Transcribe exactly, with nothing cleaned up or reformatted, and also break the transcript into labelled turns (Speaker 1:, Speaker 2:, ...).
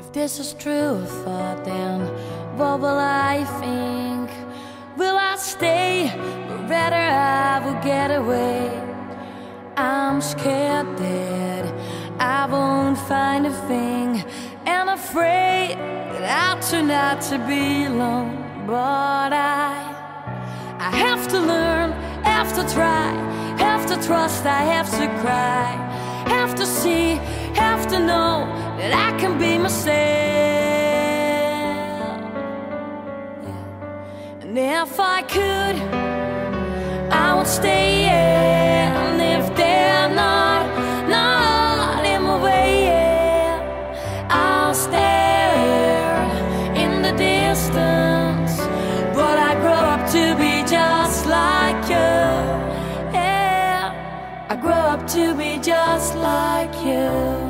Speaker 1: This is true thought, then what will I think? Will I stay, or rather I will get away? I'm scared that I won't find a thing, and afraid that I'll turn out to be alone. But I, I have to learn, have to try, have to trust, I have to cry, have to see, have to know that I can be myself. Yeah. And if I could, I would stay, yeah. And if they're not, not in my way, yeah, I'll stare in the distance. But I grow up to be just like you, yeah. I grow up to be just like you.